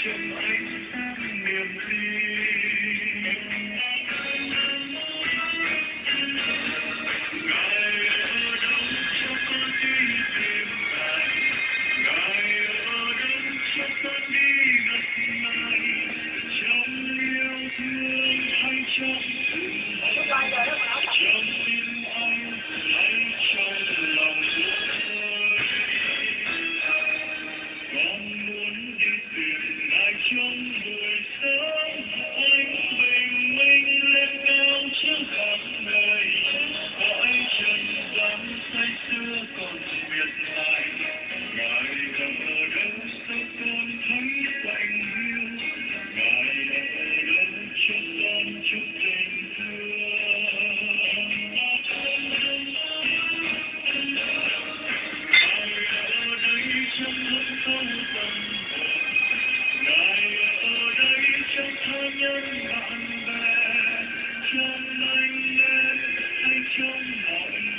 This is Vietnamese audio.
trong ánh sáng niềm tin. Ngài ở đâu cho con đi tìm Ngài, Ngài ở đâu cho con đi gặp Ngài, trong yêu thương hay trong từng hành, trong tim anh hay trong lòng tôi. Con muốn đi tìm Ngài trong buổi sớm, ánh bình minh lên cao trước khắp nơi, cõi trần gian say sưa con miệt mài. Ngài ở đâu sao con thấy lạnh hiu, Ngài ở đâu cho con chút tình thương. Ngài ở đây trong thâm sâu tâm hồn, Ngài ở đây trong tha nhân bạn bè, trong anh em hay trong mọi